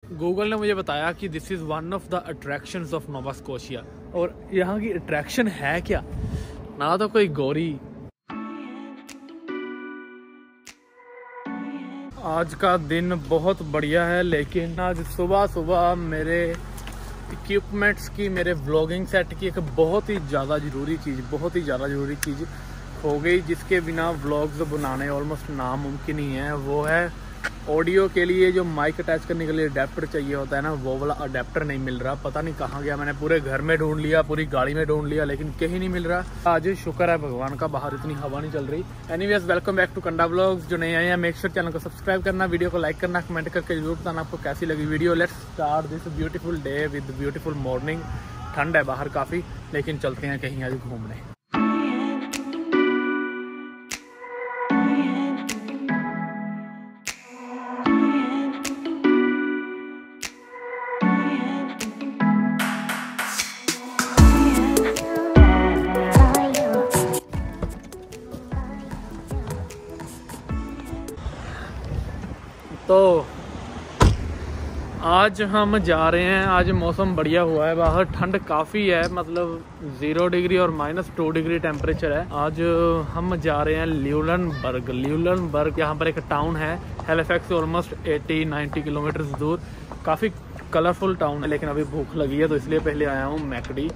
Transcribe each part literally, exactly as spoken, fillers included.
Google ने मुझे बताया कि this is one of the attractions of Nova Scotia. और यहाँ की अट्रैक्शन है क्या? ना तो कोई गोरी। आज का दिन बहुत बढ़िया है, लेकिन आज सुबह सुबह मेरे इक्विपमेंट्स की, मेरे व्लॉगिंग सेट की एक बहुत ही ज़्यादा ज़रूरी चीज़ बहुत ही ज़्यादा ज़रूरी चीज़ हो गई, जिसके बिना व्लॉग्स बनाने ऑलमोस्ट नामुमकिन ही है। वो है ऑडियो के लिए जो माइक अटैच करने के लिए अडेप्टर चाहिए होता है ना, वो वाला अडेप्टर नहीं मिल रहा। पता नहीं कहाँ गया। मैंने पूरे घर में ढूंढ लिया, पूरी गाड़ी में ढूंढ लिया, लेकिन कहीं नहीं मिल रहा। आज शुक्र है भगवान का, बाहर इतनी हवा नहीं चल रही। Anyways, welcome back to Canada vlogs. जो नए आए हैं, मेक श्योर चैनल को सब्सक्राइब करना, वीडियो को लाइक करना, कमेंट करके जरूर बताना आपको कैसी लगी video. Let's start this beautiful day with beautiful morning. ठंड है बाहर काफ़ी, लेकिन चलते हैं कहीं आज घूमने। तो आज हम जा रहे हैं। आज मौसम बढ़िया हुआ है, बाहर ठंड काफ़ी है, मतलब ज़ीरो डिग्री और माइनस टू डिग्री टेम्परेचर है। आज हम जा रहे हैं ल्यूलनबर्ग। ल्यूलनबर्ग यहाँ पर एक टाउन है, हैलिफैक्स से ऑलमोस्ट अस्सी नब्बे किलोमीटर दूर। काफ़ी कलरफुल टाउन है, लेकिन अभी भूख लगी है तो इसलिए पहले आया हूँ McD.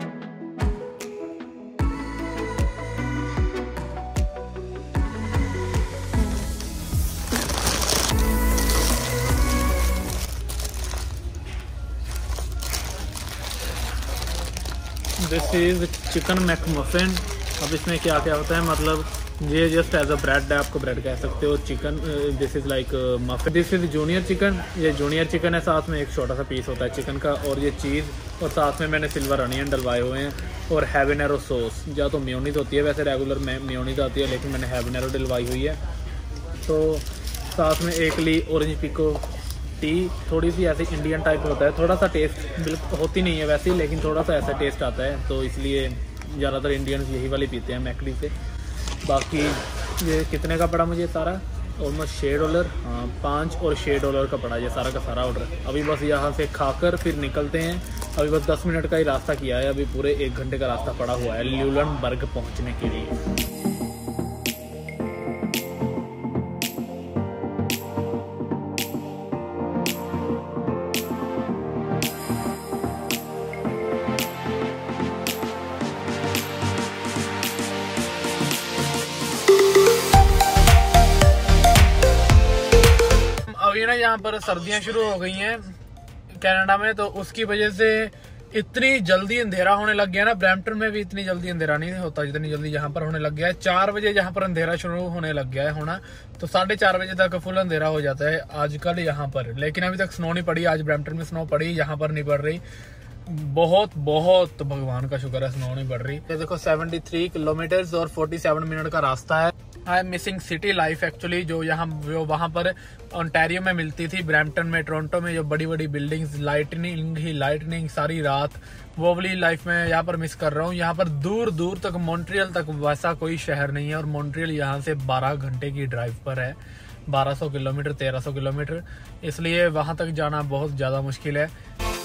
This is chicken McMuffin. अब इसमें क्या क्या होता है, मतलब ये जस्ट एज अ ब्रेड है, आपको ब्रेड कह सकते हो। Chicken this is like muffin. This is junior chicken. ये जूनियर चिकन है, साथ में एक छोटा सा पीस होता है चिकन का, और ये चीज़, और साथ में मैंने सिल्वर अनियन डलवाए हुए हैं, और हैबनेरो सॉस। या तो मेयोनीज होती है, वैसे रेगुलर में मेयोनीज आती है, लेकिन मैंने हैबनेरो डलवाई हुई है। तो साथ में एक ली ऑरेंज पिको टी, थोड़ी सी ऐसी इंडियन टाइप होता है, थोड़ा सा टेस्ट बिल्कुल होती नहीं है वैसे ही, लेकिन थोड़ा सा ऐसा टेस्ट आता है, तो इसलिए ज़्यादातर इंडियंस यही वाली पीते हैं मैकडी से। बाकी ये कितने का पड़ा मुझे सारा? ऑलमोस्ट छः डॉलर। हाँ, पाँच और छः डॉलर का पड़ा ये सारा का सारा ऑर्डर। अभी बस यहाँ से खाकर फिर निकलते हैं। अभी बस दस मिनट का ही रास्ता किया है, अभी पूरे एक घंटे का रास्ता पड़ा हुआ है ल्यूलनबर्ग पहुँचने के लिए। अभी ना यहाँ पर सर्दियाँ शुरू हो गई हैं कनाडा में, तो उसकी वजह से इतनी जल्दी अंधेरा होने लग गया ना। ब्रैम्पटन में भी इतनी जल्दी अंधेरा नहीं होता जितनी जल्दी यहाँ पर होने लग गया है। चार बजे यहाँ पर अंधेरा शुरू होने लग गया है होना, तो साढ़े चार बजे तक फुल अंधेरा हो जाता है आजकल यहाँ पर। लेकिन अभी तक स्नो नहीं पड़ी। आज ब्रैम्पटन में स्नो पड़ी, यहाँ पर नहीं पड़ रही। बहुत बहुत भगवान का शुक्र है स्नो नहीं पड़ रही। ये देखो तिहत्तर किलोमीटर और सैंतालीस मिनट का रास्ता है। I am missing city life actually, जो यहाँ जो वहाँ पर ओंटारियो में मिलती थी, ब्रैम्पटन में, टोरंटो में, जो बड़ी बड़ी बिल्डिंग्स, लाइटनिंग ही लाइटनिंग सारी रात, वो वाली लाइफ में यहाँ पर मिस कर रहा हूँ। यहाँ पर दूर दूर तक मॉन्ट्रियल तक वैसा कोई शहर नहीं है, और मॉन्ट्रियल यहाँ से बारह घंटे की ड्राइव पर है, बारह सौ किलोमीटर तेरह सौ किलोमीटर, इसलिए वहाँ तक जाना बहुत ज़्यादा मुश्किल है।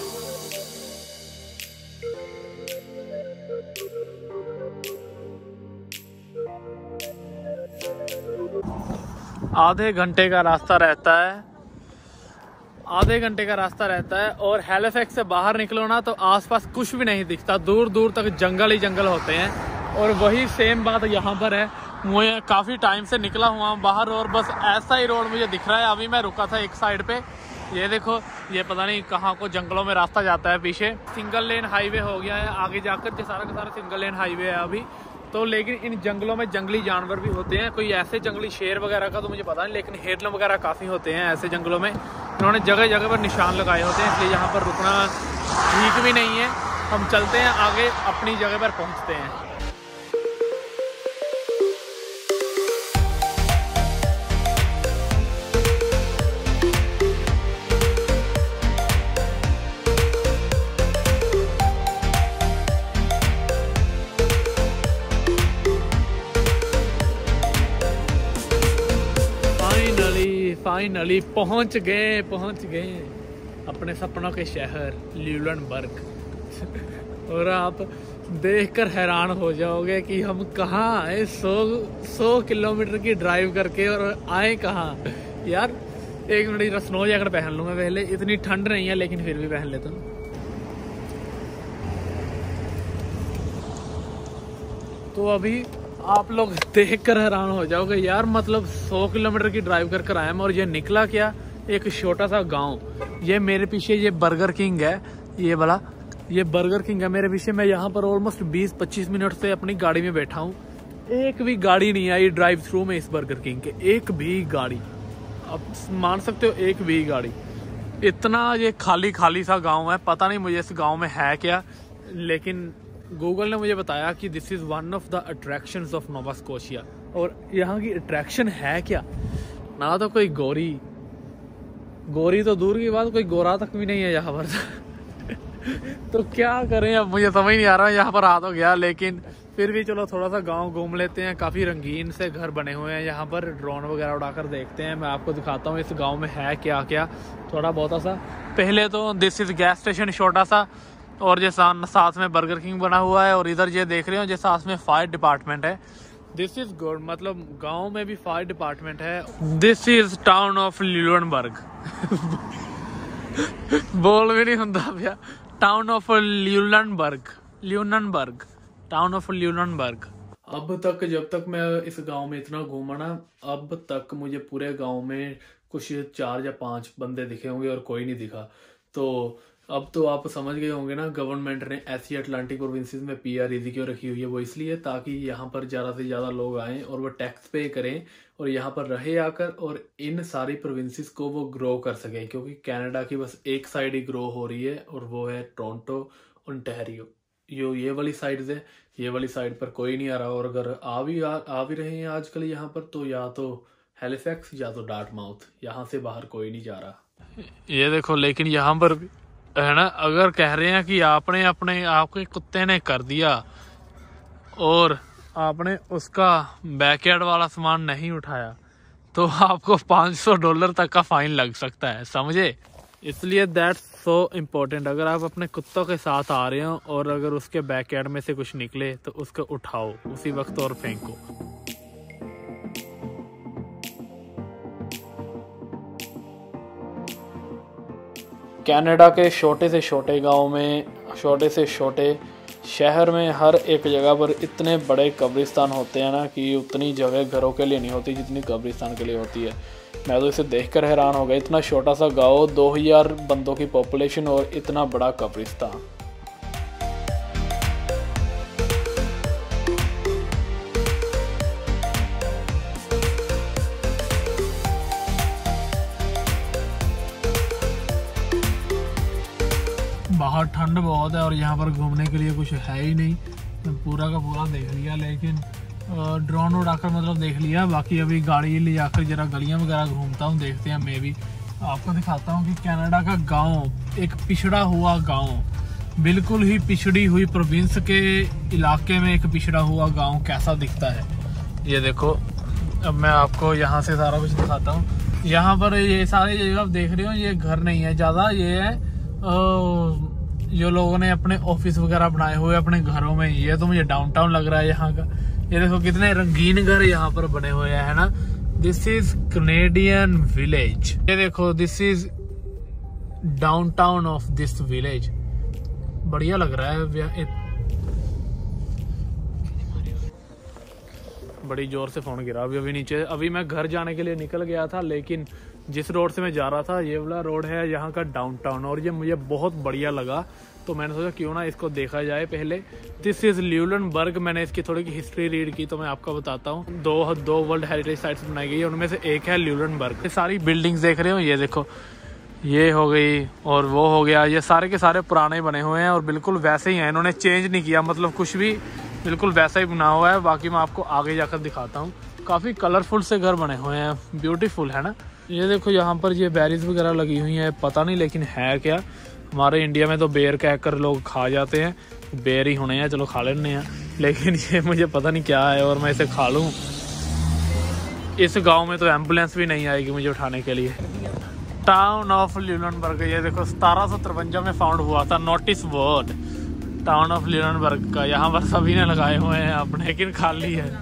आधे घंटे का रास्ता रहता है आधे घंटे का रास्ता रहता है और हैलिफैक्स से बाहर निकलो ना तो आसपास कुछ भी नहीं दिखता, दूर दूर तक जंगल ही जंगल होते हैं। और वही सेम बात यहाँ पर है। मैं काफ़ी टाइम से निकला हुआ हूँ बाहर, और बस ऐसा ही रोड मुझे दिख रहा है। अभी मैं रुका था एक साइड पे, ये देखो, ये पता नहीं कहाँ को जंगलों में रास्ता जाता है पीछे। सिंगल लेन हाईवे हो गया है आगे जाकर, जो सारा का सारा सिंगल लेन हाईवे है अभी तो। लेकिन इन जंगलों में जंगली जानवर भी होते हैं, कोई ऐसे जंगली शेर वगैरह का तो मुझे पता नहीं, लेकिन हिरन वगैरह काफ़ी होते हैं ऐसे जंगलों में। इन्होंने जगह जगह पर निशान लगाए होते हैं, इसलिए यहाँ पर रुकना ठीक भी नहीं है। हम चलते हैं आगे, अपनी जगह पर पहुँचते हैं। फाइनली पहुंच गए पहुंच गए अपने सपनों के शहर ल्यूलनबर्ग। और आप देखकर हैरान हो जाओगे कि हम कहाँ आए, सौ सौ किलोमीटर की ड्राइव करके, और आए कहाँ यार। एक मिनट स्नो जैकेट पहन लूँ मैं पहले, इतनी ठंड नहीं है लेकिन फिर भी पहन लेता हूँ। तो अभी आप लोग देख कर हैरान हो जाओगे यार, मतलब सौ किलोमीटर की ड्राइव कर कर आए हम, और ये निकला क्या, एक छोटा सा गांव। ये मेरे पीछे ये बर्गर किंग है, ये वाला ये बर्गर किंग है मेरे पीछे। मैं यहाँ पर ऑलमोस्ट बीस पच्चीस मिनट से अपनी गाड़ी में बैठा हूँ, एक भी गाड़ी नहीं आई ड्राइव थ्रू में इस बर्गर किंग के, एक भी गाड़ी। अब मान सकते हो एक भी गाड़ी। इतना ये खाली खाली सा गांव है, पता नहीं मुझे इस गांव में है क्या, लेकिन गूगल ने मुझे बताया कि this is one of the attractions of Nova Scotia. और यहाँ की अट्रैक्शन है क्या, ना तो कोई गोरी गोरी तो दूर की बात, कोई गोरा तक भी नहीं है यहाँ पर। तो क्या करें, अब मुझे समझ नहीं आ रहा है। यहाँ पर आ तो गया, लेकिन फिर भी चलो थोड़ा सा गांव घूम लेते हैं। काफ़ी रंगीन से घर बने हुए हैं यहाँ पर, ड्रोन वगैरह उड़ाकर देखते हैं। मैं आपको दिखाता हूँ इस गांव में है क्या क्या, थोड़ा बहुत सा। पहले तो दिस इज़ गैस स्टेशन छोटा सा, और ये साथ में बर्गर किंग बना हुआ है, और इधर ये देख रहे हो जो साथ में फायर डिपार्टमेंट है। दिस इज गुड, मतलब गांव में भी फायर डिपार्टमेंट है। This is town of Lunenburg. बोल भी नहीं सुनता भैया, town of Lunenburg, Lunenburg, town of Lunenburg. अब तक जब तक मैं इस गांव में इतना घूमा ना, अब तक मुझे पूरे गांव में कुछ चार या पांच बंदे दिखे होंगे और कोई नहीं दिखा। तो अब तो आप समझ गए होंगे ना, गवर्नमेंट ने ऐसी अटलांटिक प्रोविंसेस में पी आर इजी क्यों रखी हुई है। वो इसलिए ताकि यहाँ पर ज़्यादा से ज़्यादा लोग आएँ और वो टैक्स पे करें और यहाँ पर रहे आकर, और इन सारी प्रोविंसेस को वो ग्रो कर सकें। क्योंकि कनाडा की बस एक साइड ही ग्रो हो रही है, और वो है टोरंटो, ओंटारियो। यो ये वाली साइड है, ये वाली साइड पर कोई नहीं आ रहा। और अगर आ भी आ, आ भी रहे हैं आजकल यहाँ पर, तो या तो हैलिफैक्स या तो डार्टमाउथ, यहाँ से बाहर कोई नहीं जा रहा। ये देखो, लेकिन यहाँ पर भी है ना, अगर कह रहे हैं कि आपने अपने आपके कुत्ते ने कर दिया और आपने उसका बैकयार्ड वाला सामान नहीं उठाया, तो आपको पाँच सौ डॉलर तक का फाइन लग सकता है, समझे। इसलिए दैट्स सो इम्पोर्टेंट। अगर आप अपने कुत्तों के साथ आ रहे हो और अगर उसके बैकयार्ड में से कुछ निकले, तो उसको उठाओ उसी वक्त और फेंको। कनाडा के छोटे से छोटे गांव में, छोटे से छोटे शहर में, हर एक जगह पर इतने बड़े कब्रिस्तान होते हैं ना कि उतनी जगह घरों के लिए नहीं होती जितनी कब्रिस्तान के लिए होती है। मैं तो इसे देखकर हैरान हो गया, इतना छोटा सा गांव, दो हज़ार बंदों की पॉपुलेशन और इतना बड़ा कब्रिस्तान। बाहर ठंड बहुत है और यहाँ पर घूमने के लिए कुछ है ही नहीं। पूरा का पूरा देख लिया, लेकिन ड्रोन उड़ाकर मतलब देख लिया। बाकी अभी गाड़ी ले जाकर जरा गलियाँ वगैरह घूमता हूँ, देखते हैं। मैं भी आपको दिखाता हूँ कि कनाडा का गांव, एक पिछड़ा हुआ गांव, बिल्कुल ही पिछड़ी हुई प्रोविंस के इलाके में एक पिछड़ा हुआ गांव कैसा दिखता है। ये देखो, अब मैं आपको यहाँ से सारा कुछ दिखाता हूँ। यहाँ पर ये सारे जगह आप देख रहे हो, ये घर नहीं है ज़्यादा, ये है जो लोगों ने अपने ऑफिस वगैरह बनाए हुए अपने घरों में। ये तो मुझे डाउनटाउन लग रहा है यहाँ का। ये देखो कितने रंगीन घर यहाँ पर बने हुए हैं, है ना। This is Canadian village. ये देखो, this is downtown of this village. बढ़िया लग रहा है। बड़ी जोर से फोन गिरा अभी अभी नीचे। अभी मैं घर जाने के लिए निकल गया था, लेकिन जिस रोड से मैं जा रहा था, ये वाला रोड है यहाँ का डाउनटाउन, और ये मुझे बहुत बढ़िया लगा। तो मैंने सोचा क्यों ना इसको देखा जाए पहले। This is Lunenburg. मैंने इसकी थोड़ी की हिस्ट्री रीड की, तो मैं आपको बताता हूँ। दो दो वर्ल्ड हेरिटेज साइट्स बनाई गई है, उनमें से एक है ल्यूलनबर्ग। ये सारी बिल्डिंग्स देख रहे हो, ये देखो, ये हो गई और वो हो गया। ये सारे के सारे पुराने बने हुए हैं और बिल्कुल वैसे ही हैं, इन्होंने चेंज नहीं किया, मतलब कुछ भी, बिल्कुल वैसा ही बना हुआ है। बाकी मैं आपको आगे जाकर दिखाता हूँ। काफ़ी कलरफुल से घर बने हुए हैं, ब्यूटीफुल, है ना। ये देखो, यहाँ पर ये बेरीज वगैरह लगी हुई हैं, पता नहीं लेकिन है क्या। हमारे इंडिया में तो बेर कहकर लोग खा जाते हैं, बेर ही होने हैं, चलो खा लेने हैं, लेकिन ये मुझे पता नहीं क्या है और मैं इसे खा लूँ। इस गांव में तो एम्बुलेंस भी नहीं आएगी मुझे उठाने के लिए। टाउन ऑफ ल्यूलेनबर्ग, ये देखो सतारह सौ तिरवंजा में फाउंड हुआ था। Notice board town of Lunenburg का, यहाँ पर सभी ने लगाए हुए हैं अपने, लेकिन खाली है।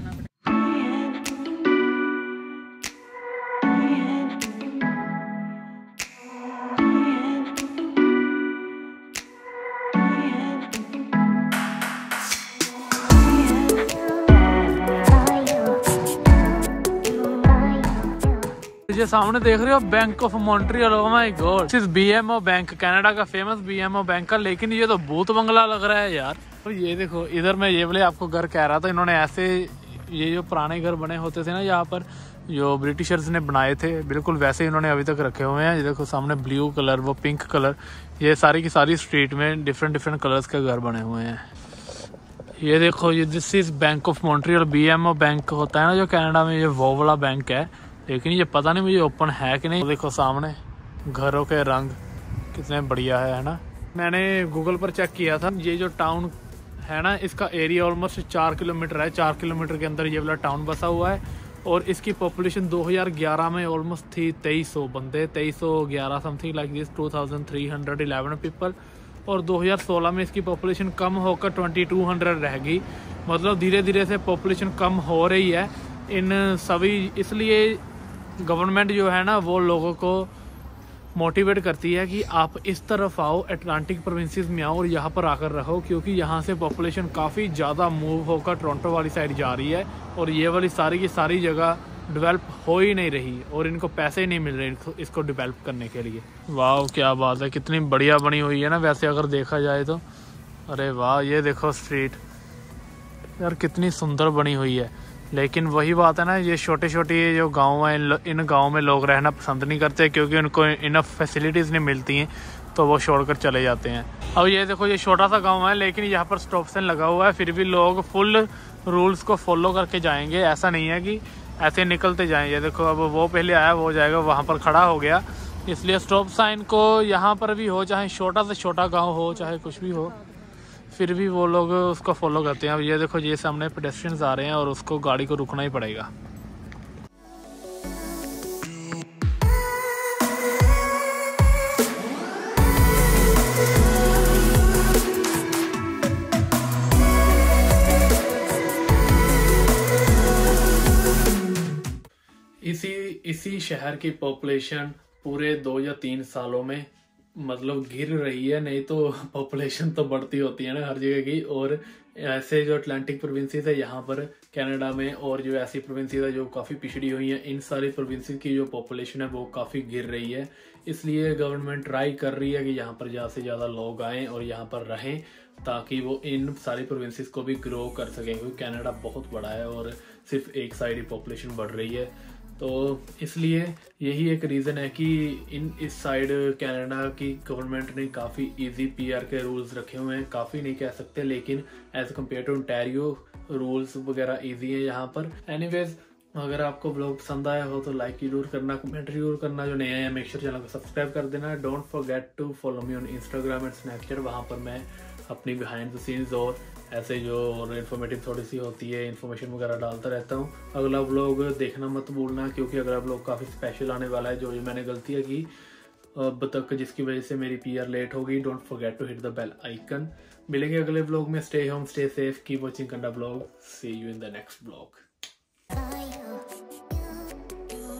ये सामने देख रहे हो Bank of Montreal, oh my God, this BMO bank, Canada का फेमस बीएमओ बैंक का, लेकिन ये तो भूत बंगला लग रहा है यार। तो ये देखो इधर मैं ये वाले आपको घर कह रहा था, इन्होंने ऐसे ये जो पुराने घर बने होते थे ना यहाँ पर, जो ब्रिटिशर्स ने बनाए थे, बिल्कुल वैसे इन्होंने अभी तक रखे हुए हैं। ये देखो सामने ब्लू कलर, वो पिंक कलर, ये सारी की सारी स्ट्रीट में डिफरेंट डिफरेंट कलर्स के घर बने हुए हैं। ये देखो ये this is Bank of Montreal, BMO bank होता है ना जो कनाडा में, ये वो वाला बैंक है, लेकिन ये पता नहीं मुझे ओपन है कि नहीं। तो देखो सामने घरों के रंग कितने बढ़िया है, है ना। मैंने गूगल पर चेक किया था, ये जो टाउन है ना, इसका एरिया ऑलमोस्ट चार किलोमीटर है। चार किलोमीटर के अंदर ये वाला टाउन बसा हुआ है, और इसकी पॉपुलेशन दो हज़ार ग्यारह में ऑलमोस्ट थी तेईस सौ बंदे, तेईस सौ ग्यारह something like this, two thousand three hundred eleven people. और दो हज़ार सोलह में इसकी पॉपुलेशन कम होकर ट्वेंटी टू हंड्रेड रह गई। मतलब धीरे धीरे से पॉपुलेशन कम हो रही है इन सभी, इसलिए गवर्नमेंट जो है ना वो लोगों को मोटिवेट करती है कि आप इस तरफ आओ, अटलांटिक प्रोविंसेस में आओ और यहाँ पर आकर रहो, क्योंकि यहाँ से पॉपुलेशन काफ़ी ज़्यादा मूव होकर टोरंटो वाली साइड जा रही है, और ये वाली सारी की सारी जगह डेवलप हो ही नहीं रही, और इनको पैसे ही नहीं मिल रहे इनको इसको डेवलप करने के लिए। वाह क्या बात है, कितनी बढ़िया बनी हुई है ना वैसे अगर देखा जाए तो। अरे वाह, ये देखो स्ट्रीट यार कितनी सुंदर बनी हुई है। लेकिन वही बात है ना, ये छोटे छोटे जो गांव हैं, इन गांव में लोग रहना पसंद नहीं करते, क्योंकि उनको इनफ फैसिलिटीज़ नहीं मिलती हैं, तो वो छोड़कर चले जाते हैं। अब ये देखो ये छोटा सा गांव है, लेकिन यहाँ पर स्टॉप साइन लगा हुआ है, फिर भी लोग फुल रूल्स को फॉलो करके जाएंगे। ऐसा नहीं है कि ऐसे निकलते जाएँ। ये देखो अब वो पहले आया वो जाएगा, वहाँ पर खड़ा हो गया, इसलिए स्टॉप साइन को यहाँ पर भी हो, चाहे छोटा से छोटा गाँव हो, चाहे कुछ भी हो, फिर भी वो लोग उसको फॉलो करते हैं। अब ये देखो ये सामने पेडेस्ट्रियंस आ रहे हैं और उसको गाड़ी को रुकना ही पड़ेगा। इसी इसी शहर की पॉपुलेशन पूरे दो या तीन सालों में मतलब गिर रही है, नहीं तो पॉपुलेशन तो बढ़ती होती है ना हर जगह की। और ऐसे जो अटलांटिक प्रोविंसेस है यहाँ पर कनाडा में, और जो ऐसी प्रोविंसेस है जो काफ़ी पिछड़ी हुई हैं, इन सारी प्रोविंसेस की जो पॉपुलेशन है वो काफ़ी गिर रही है। इसलिए गवर्नमेंट ट्राई कर रही है कि यहाँ पर ज़्यादा से ज़्यादा लोग आएँ और यहाँ पर रहें, ताकि वो इन सारी प्रोविंसेस को भी ग्रो कर सकें, क्योंकि कनाडा बहुत बड़ा है और सिर्फ एक साइड ही पॉपुलेशन बढ़ रही है। तो इसलिए यही एक रीज़न है कि इन इस साइड कनाडा की गवर्नमेंट ने काफ़ी इजी पीआर के रूल्स रखे हुए हैं। काफ़ी नहीं कह सकते, लेकिन as compared to Ontario rules वगैरह इजी है यहाँ पर। एनीवेज, अगर आपको ब्लॉग पसंद आया हो तो लाइक जरूर करना, कमेंट जरूर करना। जो नया है मेक श्योर चैनल को सब्सक्राइब कर देना। Don't forget to follow me on Instagram and Snapchat, वहाँ पर मैं अपनी बिहाइंड द सीन्स और ऐसे जो इन्फॉर्मेटिव थोड़ी सी होती है इन्फॉर्मेशन वगैरह डालता रहता हूँ। अगला व्लॉग देखना मत भूलना, क्योंकि अगला व्लॉग काफ़ी स्पेशल आने वाला है। जो जो मैंने गलतियाँ की अब तक, जिसकी वजह से मेरी पीआर लेट हो गई, don't forget to hit the bell icon. मिलेंगे अगले व्लॉग में। Stay home, stay safe, keep watching Kannada vlog. See you in the next vlog.